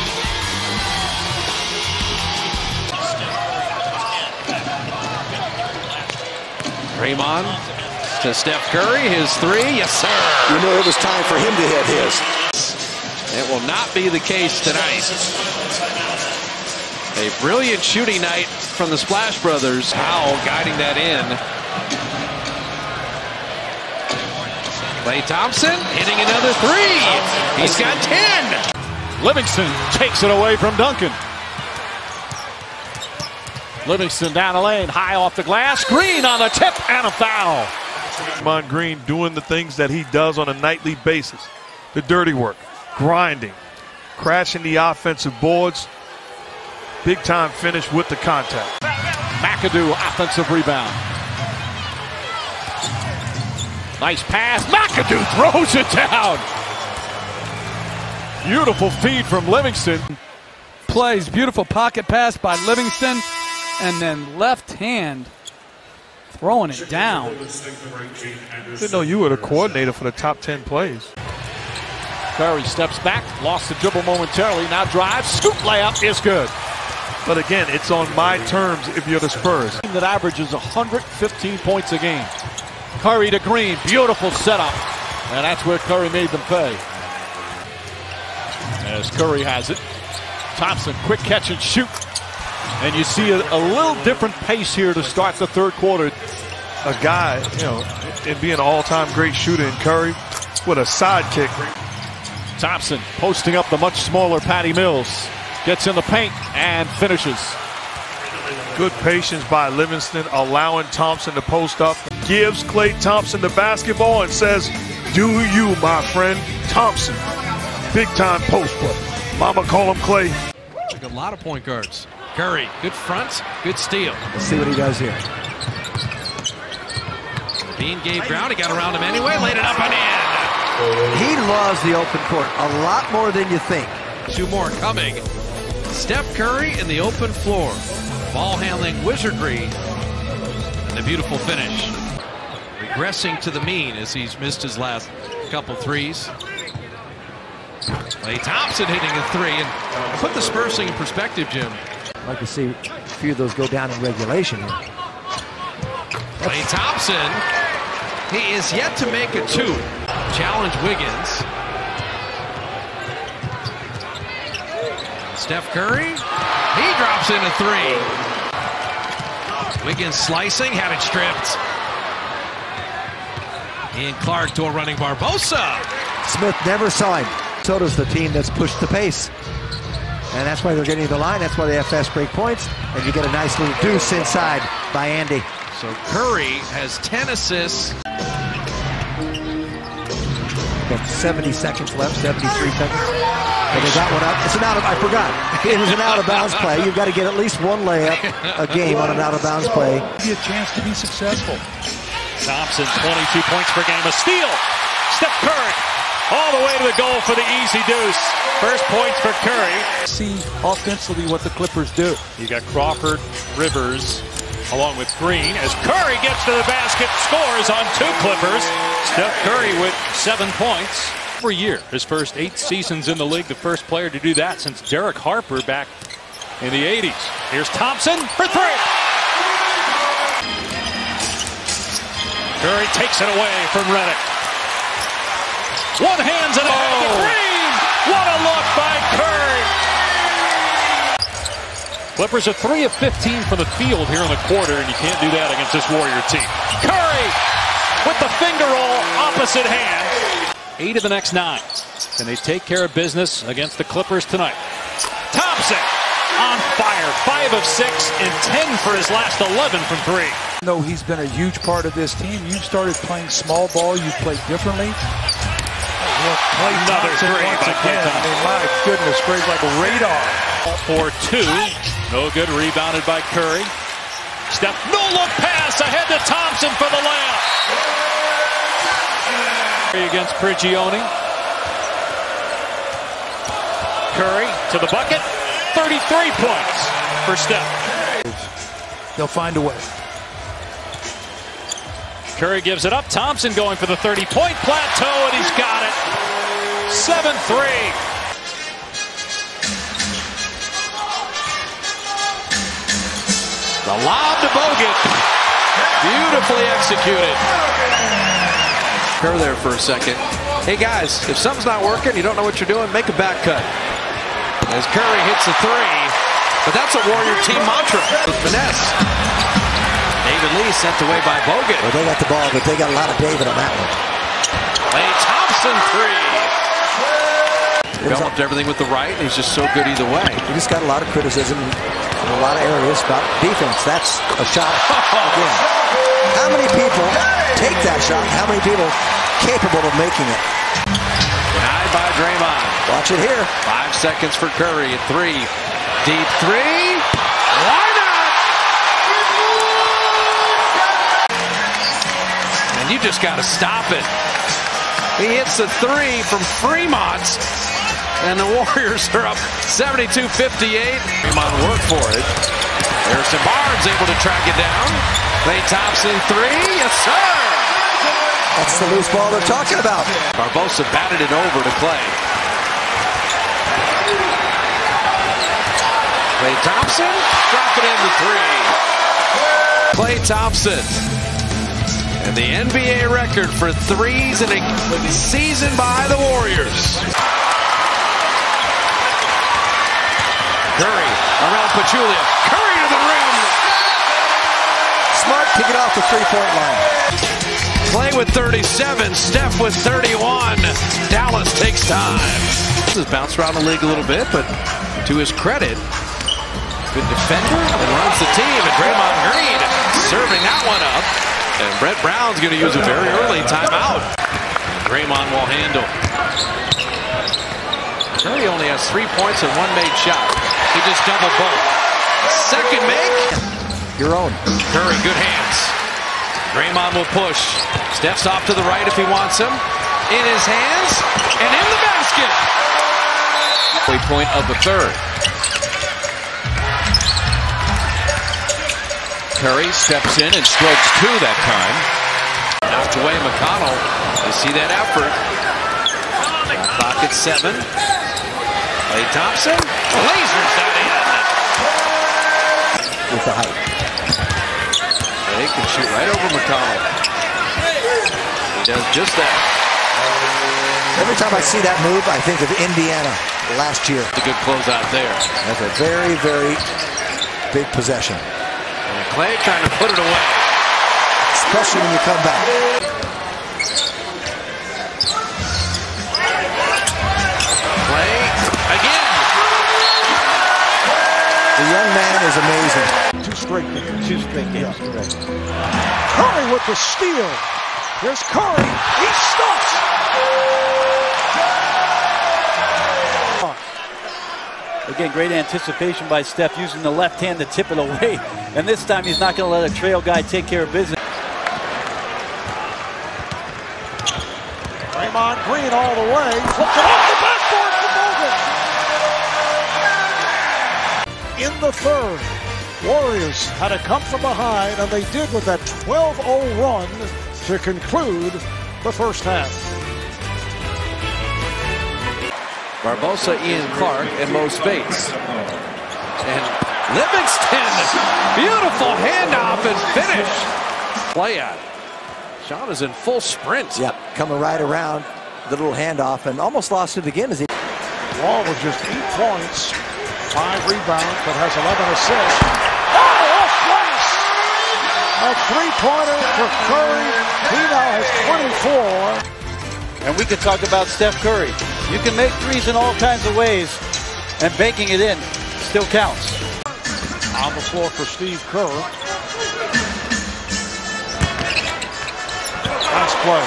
Draymond to Steph Curry, his three, yes sir. You know it was time for him to hit his. It will not be the case tonight. A brilliant shooting night from the Splash Brothers. Howell guiding that in. Klay Thompson hitting another three. He's got 10. Livingston takes it away from Duncan. Livingston down the lane, high off the glass. Green on the tip and a foul. Draymond Green doing the things that he does on a nightly basis. The dirty work, grinding, crashing the offensive boards. Big time finish with the contact. McAdoo, offensive rebound. Nice pass. McAdoo throws it down. Beautiful feed from Livingston. Plays, beautiful pocket pass by Livingston. And then left hand throwing it down. Didn't know you were the coordinator for the top 10 plays. Curry steps back, lost the dribble momentarily, now drives, scoop layup is good. But again, it's on my terms if you're the Spurs. That averages 115 points a game. Curry to Green, beautiful setup. And that's where Curry made them pay. As Curry has it. Thompson, quick catch and shoot. And you see a little different pace here to start the third quarter. A guy, and being an all-time great shooter in Curry with a sidekick. Thompson posting up the much smaller Patty Mills. Gets in the paint and finishes. Good patience by Livingston, allowing Thompson to post up. Gives Klay Thompson the basketball and says, do you, my friend, Thompson. Big-time post play. Mama call him Klay. Like a lot of point guards. Curry, good front, good steal. Let's see what he does here. Bean gave ground, he got around him anyway, laid it up and in. He loves the open court a lot more than you think. Two more coming. Steph Curry in the open floor. Ball handling wizardry and a beautiful finish. Regressing to the mean as he's missed his last couple threes. Klay Thompson hitting a three, and put the Spurs thing in perspective, Jim. I'd like to see a few of those go down in regulation here. Klay Thompson, he is yet to make a two. Challenge Wiggins. Steph Curry, he drops in a three. Wiggins slicing, had it stripped. Ian Clark to a running Barbosa. Smith never saw him. So does the team that's pushed the pace. And that's why they're getting to the line. That's why they have fast break points. And you get a nice little deuce inside by Andy. So Curry has 10 assists. Got 70 seconds left, 73 seconds. And they got one up. It's an I forgot. It was an out-of-bounds play. You've got to get at least one layup a game on an out-of-bounds play. Be a chance to be successful. Thompson, 22 points per game. A steal. Steph Curry all the way to the goal for the easy deuce. First points for Curry. See offensively what the Clippers do. You got Crawford, Rivers, along with Green. As Curry gets to the basket, scores on 2 Clippers. Steph Curry with 7 points. Every year, his first 8 seasons in the league, the first player to do that since Derek Harper back in the 80s. Here's Thompson for 3. Curry takes it away from Redick. One hands and a half to Green. What a look by Curry. Clippers are 3 of 15 from the field here in the quarter, and you can't do that against this Warrior team. Curry with the finger roll, opposite hand. 8 of the next 9. Can they take care of business against the Clippers tonight? Thompson on fire. 5 of 6 and 10 for his last 11 from 3. Though he's been a huge part of this team, you started playing small ball, you played differently. Another 3 by Klay Thompson. I mean, my goodness, Gray's like a radar. For 2. No good. Rebounded by Curry. Steph, no look pass ahead to Thompson for the layup. Against Prigioni. Curry to the bucket. 33 points for Steph. They'll find a way. Curry gives it up. Thompson going for the 30-point plateau, and he's got it. 7-3. The lob to Bogut. Beautifully executed. Curry there for a second. Hey guys, if something's not working, you don't know what you're doing, make a back cut. As Curry hits the 3, but that's a Warrior team mantra. With finesse. David Lee sent away by Bogut. Well, they got the ball, but they got a lot of David on that one. Klay Thompson 3. Developed everything with the right, and he's just so good either way. He just got a lot of criticism in a lot of areas about defense. That's a shot again. How many people take that shot? How many people capable of making it? Denied by Draymond. Watch it here. 5 seconds for Curry at 3. Deep 3. Why not? And you just got to stop it. He hits the 3 from Fremont. And the Warriors are up 72-58. Fremont worked for it. Harrison Barnes able to track it down. Klay Thompson 3. Yes, sir. That's the loose ball they're talking about. Barbosa batted it over to Klay. Klay Thompson dropping in the 3. Klay Thompson. And the NBA record for 3s in a season by the Warriors. Curry around Pachulia. Curry to the rim. Smart to get off the 3-point line. Klay with 37. Steph with 31. Dallas takes time. This has bounced around the league a little bit, but to his credit, good defender and runs the team. And Draymond Green serving that one up. And Brett Brown's going to use a very early timeout. Draymond will handle. Curry only has 3 points and 1 made shot. He just doubled both. Second make. Your own. Curry, good hands. Draymond will push. Steps off to the right if he wants him. In his hands. And in the basket. Point of the 3rd. Curry steps in and strokes 2 that time. Knocked away McConnell. You see that effort. Clock at 7. Klay Thompson lasers that in. With the height. They can shoot right over McConnell. He does just that. Every time I see that move, I think of Indiana last year. It's a good closeout there. That's a very, very big possession. And Klay trying to put it away. Especially when you come back. Klay again. The young man is amazing. Two straight games. Two straight games, correct. Curry with the steal. Here's Curry. He stops. Again, great anticipation by Steph using the left hand to tip it away. And this time he's not going to let a trail guy take care of business. Draymond Green all the way. Flips it off the backboard for Bogut. In the third, Warriors had to come from behind, and they did with that 12-0 run to conclude the first half. Barbosa, Ian Clark, and Mo Spates. And Livingston, beautiful handoff and finish. Play out. Sean is in full sprint. Yep, coming right around the little handoff and almost lost it again as he. Wall with just 8 points, 5 rebounds, but has 11 assists. Oh, off glass! A three-pointer for Curry. He now has 24. And we could talk about Steph Curry. You can make threes in all kinds of ways, and banking it in still counts. On the floor for Steve Kerr. Last play,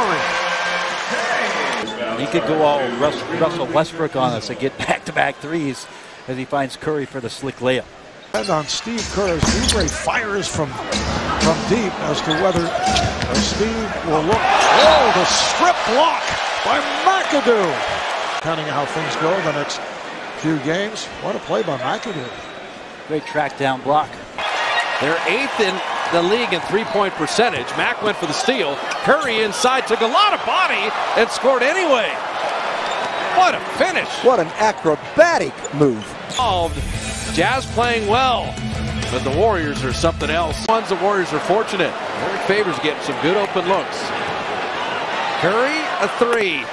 Curry. He could go all Russell Westbrook on us and get back-to-back threes as he finds Curry for the slick layup. And on Steve Kerr, as Oubre fires from deep as to whether Steve will look. Oh, the strip block by McAdoo. Depending on how things go the next few games. What a play by McAdoo. Great track down block. They're 8th in the league in three-point percentage. Mack went for the steal. Curry inside, took a lot of body and scored anyway. What a finish. What an acrobatic move. Jazz playing well, but the Warriors are something else. The Warriors are fortunate. Eric Favors getting some good open looks. Curry, a three.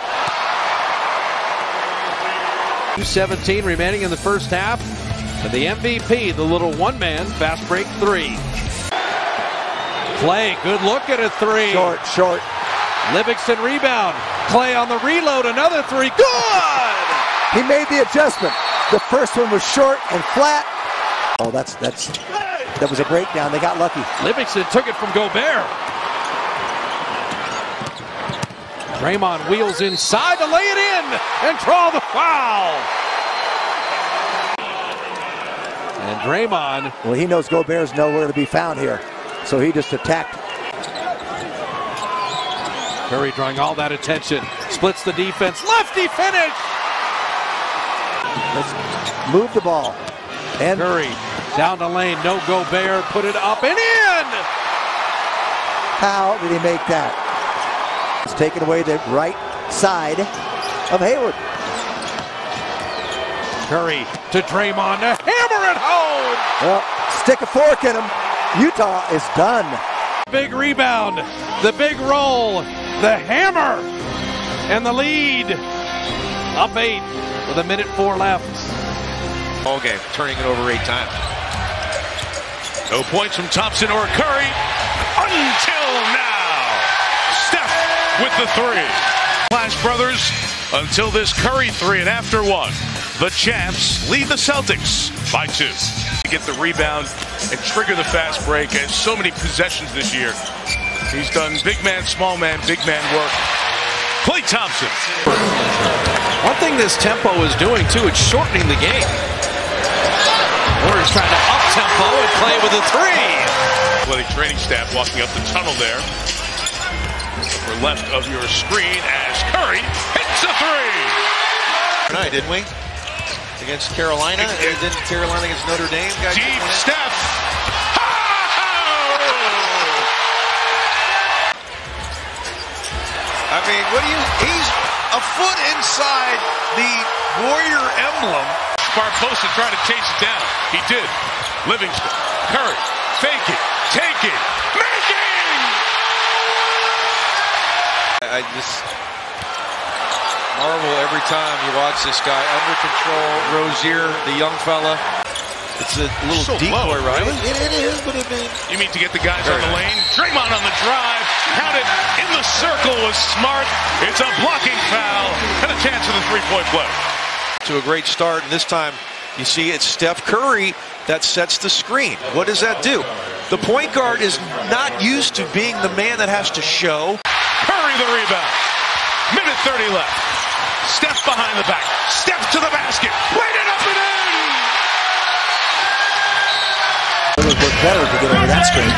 2:17 remaining in the first half. And the MVP, the little one-man fast break three. Clay, good look at a three. Short. Livingston rebound. Clay on the reload, another three. Good! He made the adjustment. The first one was short and flat. Oh, that was a breakdown. They got lucky. Livingston took it from Gobert. Draymond wheels inside to lay it in and draw the foul. And Draymond. Well, he knows Gobert's nowhere to be found here, so he just attacked. Curry drawing all that attention. Splits the defense. Lefty finish. Let's move the ball. And Curry down the lane. No Gobert. Put it up and in. How did he make that? It's taken away the right side of Hayward. Curry to Draymond to hammer it home. Well, stick a fork in him. Utah is done. Big rebound, the big roll, the hammer, and the lead. Up 8 with 1:04 left. All game, turning it over 8 times. No points from Thompson or Curry until now. Steph with the three. Splash Brothers until this Curry three, and after one, the champs lead the Celtics by 2. Get the rebound and trigger the fast break, and so many possessions this year. He's done big man, small man, big man work. Klay Thompson. One thing this tempo is doing too, it's shortening the game. Warriors trying to up tempo and play with a three. Athletic training staff walking up the tunnel there. Upper left of your screen as Curry hits a three. Tonight, didn't we? Against Carolina, and then Carolina against Notre Dame. Deep Steph. I mean, he's a foot inside the Warrior emblem. Barbosa trying to chase it down. He did. Livingston, Curry, fake it, take it, making! I just marvel every time you watch this guy under control. Rozier, the young fella. It's a little so decoy, low, right? Really? It is, but it means. You mean to get the guys on the lane? Draymond on the drive. Counted in the circle was smart. It's a blocking foul and a chance for the three-point play. To a great start, and this time You see, it's Steph Curry that sets the screen. What does that do? The point guard is not used to being the man that has to show. Curry the rebound. Minute 30 left. Steph behind the back. Steph to the basket. Laid it up and in. It would work better to get over that screen.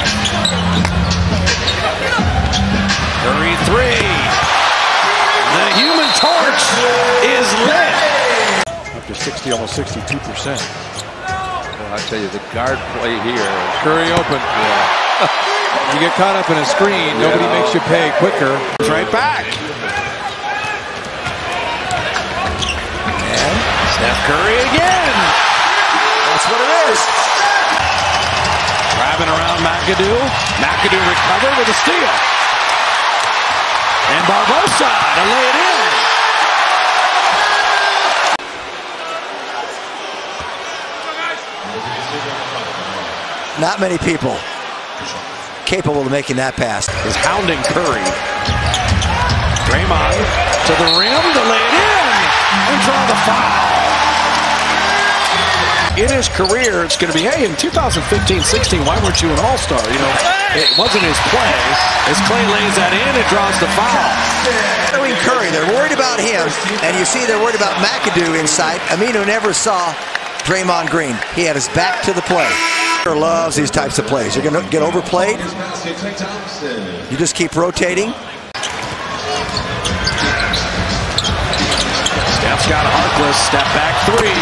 Curry three. The Human Torch is lit. Up to 60, almost 62%. I tell you, the guard play here. Curry open. Yeah. You get caught up in a screen, nobody makes you pay quicker. It's right back. And Steph Curry again. That's what it is. Driving around McAdoo. McAdoo recovered with a steal. And Barbosa to lay it in. Not many people capable of making that pass. Is hounding Curry. Draymond to the rim to lay it in and draw the foul. In his career, it's going to be, hey, in 2015-16, why weren't you an all-star? You know, it wasn't his play. As Clay lays that in, it draws the foul. Curry, they're worried about him, and you see they're worried about McAdoo inside. Aminu never saw Draymond Green. He had his back to the play. Loves these types of plays. You're going to get overplayed. You just keep rotating. Steph's got Harkless. Step back three.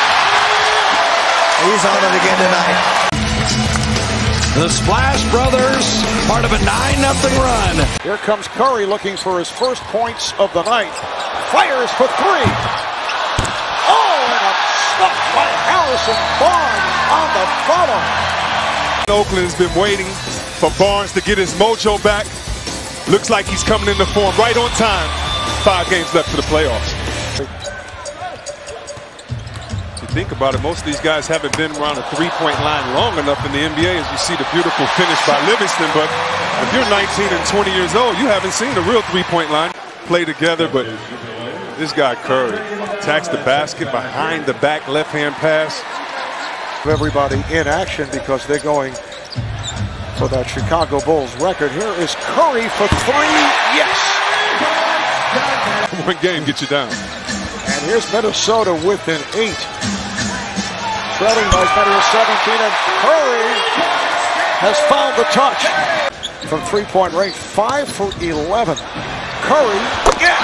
He's on it again tonight. The Splash Brothers, part of a 9-0 run. Here comes Curry looking for his first points of the night. Fires for three. Oh, and a stop by Harrison Barnes on the follow. Oakland's been waiting for Barnes to get his mojo back. Looks like he's coming into form right on time. 5 games left for the playoffs. If you think about it, most of these guys haven't been around a three-point line long enough in the NBA, as you see the beautiful finish by Livingston. But if you're 19 and 20 years old, you haven't seen a real three-point line play together. But this guy Curry attacks the basket behind the back left-hand pass. Everybody in action because they're going for that Chicago Bulls record. Here is Curry for three. Yes! One game get you down. And here's Minnesota within 8. Trailing by 17, and Curry has found the touch. From three-point range, 5 for 11. Curry again.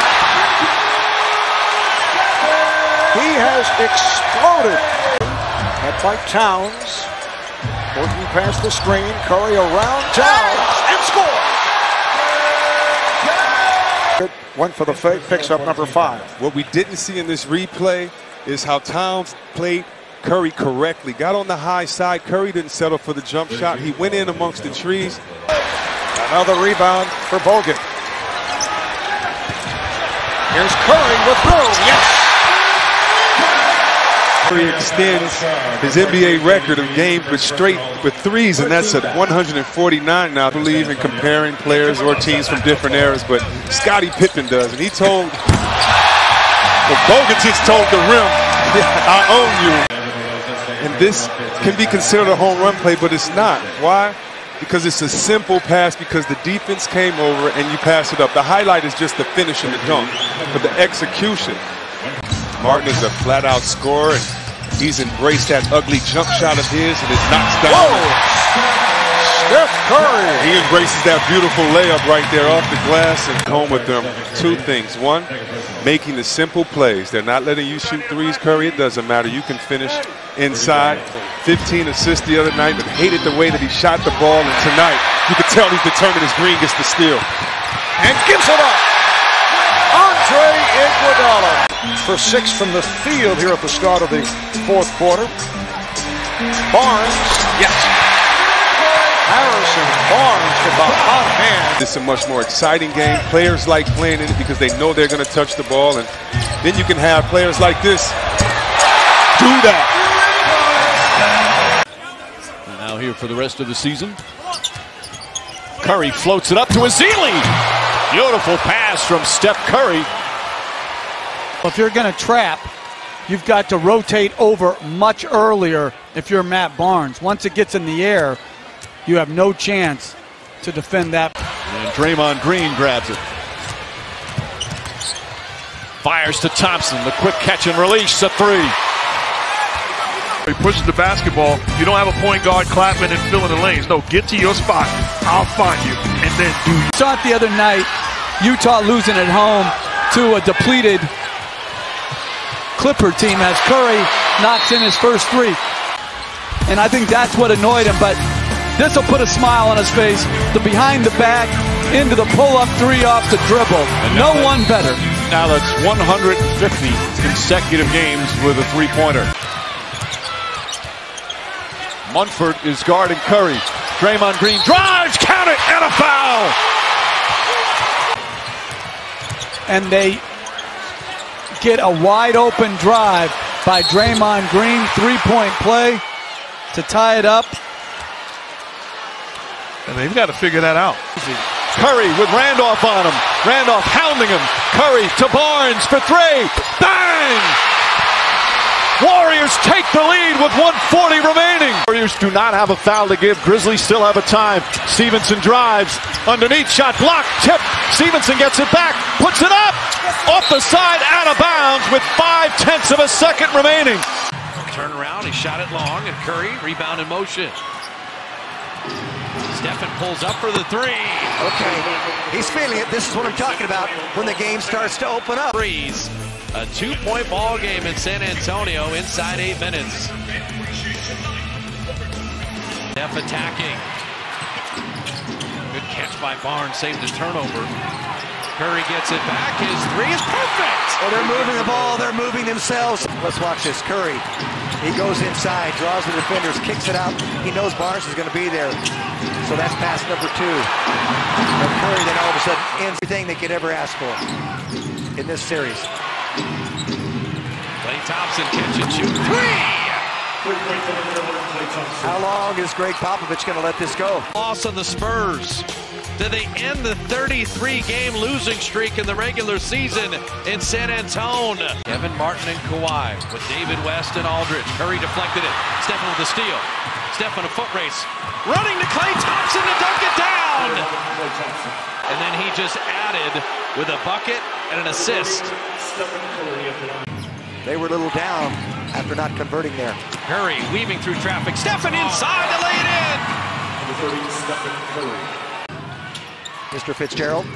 He has exploded. Met by Towns. Working past the screen. Curry around Towns and scores. Went for the fake, picks up number 5. What we didn't see in this replay is how Towns played Curry correctly. Got on the high side. Curry didn't settle for the jump shot. He went in amongst the trees. Another rebound for Bogut. Here's Curry with room. Yes! Curry extends his NBA record of games with threes, and that's at 149 now. I believe in comparing players or teams from different eras, but Scottie Pippen does. And he told, well, Bogut just told the rim, I own you. And this can be considered a home run play, but it's not. Why? Because it's a simple pass, because the defense came over and you pass it up. The highlight is just the finish and the dunk, but the execution. Martin is a flat-out scorer, and he's embraced that ugly jump shot of his, and it knocks down. Whoa! Steph Curry. He embraces that beautiful layup right there off the glass, and home with them. 2 things. 1, making the simple plays. They're not letting you shoot threes, Curry. It doesn't matter. You can finish inside. 15 assists the other night, but hated the way that he shot the ball, and tonight you can tell he's determined as Green gets the steal. And gives it up. Andre Iguodala for 6 from the field here at the start of the 4th quarter. Barnes, yes. Harrison Barnes with the hot hand. It's a much more exciting game. Players like playing in it because they know they're going to touch the ball, and then you can have players like this do that. And now here for the rest of the season. Curry floats it up to Ezeli. Beautiful pass from Steph Curry. If you're going to trap, you've got to rotate over much earlier if you're Matt Barnes. Once it gets in the air, you have no chance to defend that. And Draymond Green grabs it. Fires to Thompson. The quick catch and release, a three. He pushes the basketball. You don't have a point guard clapping and filling the lanes. No, get to your spot. I'll find you, and then do you. Saw it the other night, Utah losing at home to a depleted Clipper team as Curry knocks in his first three. And I think that's what annoyed him, but this will put a smile on his face. The behind the back, into the pull-up three off the dribble. No one better. Now that's 150 consecutive games with a three-pointer. Munford is guarding Curry. Draymond Green drives, count it, and a foul! And they get a wide open drive by Draymond Green, three-point play to tie it up. And they've got to figure that out. Curry with Randolph on him. Randolph hounding him. Curry to Barnes for three. Bang! Warriors take the lead with 1:40 remaining. Warriors do not have a foul to give. Grizzlies still have a time. Stevenson drives. Underneath, shot blocked. Tip. Stevenson gets it back. Puts it up. Off the side, out of bounds with 0.5 of a second remaining. Turn around, he shot it long, and Curry rebound in motion. Stephen pulls up for the three. Okay, he's feeling it. This is what I'm talking about when the game starts to open up. Threes. A 2-point ball game in San Antonio inside 8 minutes. Steph attacking. Good catch by Barnes, saved the turnover. Curry gets it back. His three is perfect. Oh, they're moving the ball. They're moving themselves. Let's watch this. Curry. He goes inside, draws the defenders, kicks it out. He knows Barnes is going to be there. So that's pass number 2. And Curry then all of a sudden ends everything they could ever ask for in this series. Klay Thompson catch and shoot three. How long is Greg Popovich going to let this go? Loss on the Spurs. Do they end the 33-game losing streak in the regular season in San Antonio? Kevin Martin and Kawhi with David West and Aldridge. Curry deflected it. Stephen with the steal. Stephen a foot race. Running to Klay Thompson to dunk it down. And then he just added with a bucket and an assist. They were a little down after not converting there. Curry weaving through traffic. Stephen inside to lay it in. Mr. Fitzgerald.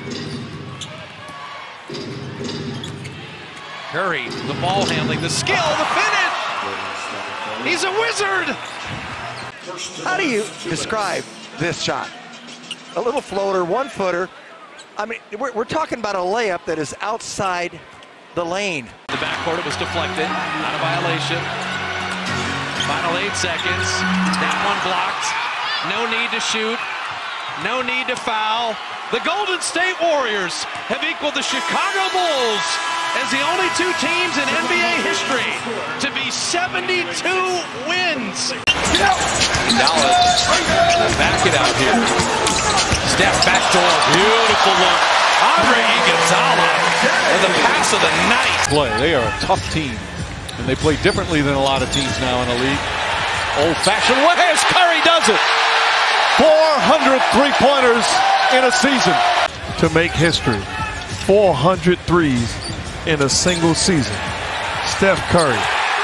Curry, the ball handling, the skill, the finish. He's a wizard. How do you describe this shot? A little floater, 1-footer. I mean, we're talking about a layup that is outside the lane. The backcourt, it was deflected, not a violation. Final 8 seconds. That one blocked. No need to shoot. No need to foul. The Golden State Warriors have equaled the Chicago Bulls as the only 2 teams in NBA history to be 72 wins. Dallas, back it out here. Step back door, beautiful look. Andre Iguodala with the pass of the night. They are a tough team, and they play differently than a lot of teams now in the league. Old-fashioned way as Curry does it. 400 three-pointers in a season. To make history, 400 threes in a single season. Steph Curry.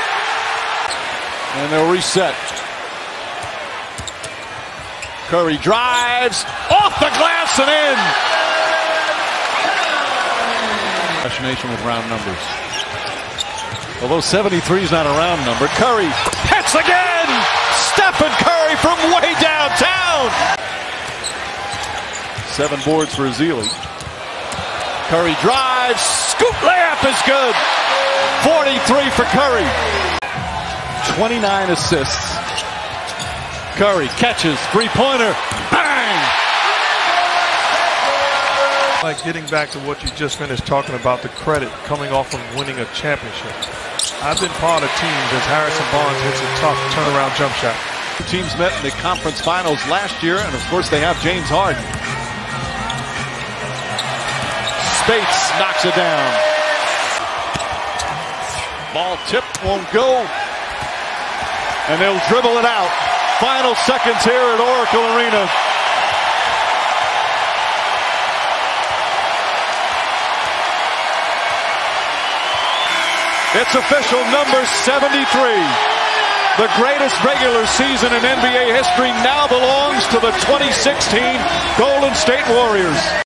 And they'll reset. Curry drives, off the glass and in. Fascination with round numbers. Although 73 is not a round number, Curry hits again! Stephen Curry from way downtown! 7 boards for Ezeli. Curry drives, scoop layup is good. 43 for Curry. 29 assists. Curry catches, three-pointer, bang! Like getting back to what you just finished talking about, the credit coming off of winning a championship. I've been part of teams as Harrison Barnes hits a tough turnaround jump shot. The teams met in the conference finals last year, and of course they have James Harden. Spates knocks it down. Ball tipped, won't go. And they'll dribble it out. Final seconds here at Oracle Arena. It's official, number 73. The greatest regular season in NBA history now belongs to the 2016 Golden State Warriors.